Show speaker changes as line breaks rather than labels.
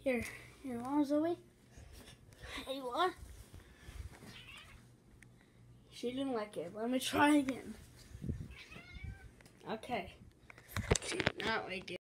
Here you are, Zoe. Here you are. She didn't like it. Let me try again. Okay. See, now I did.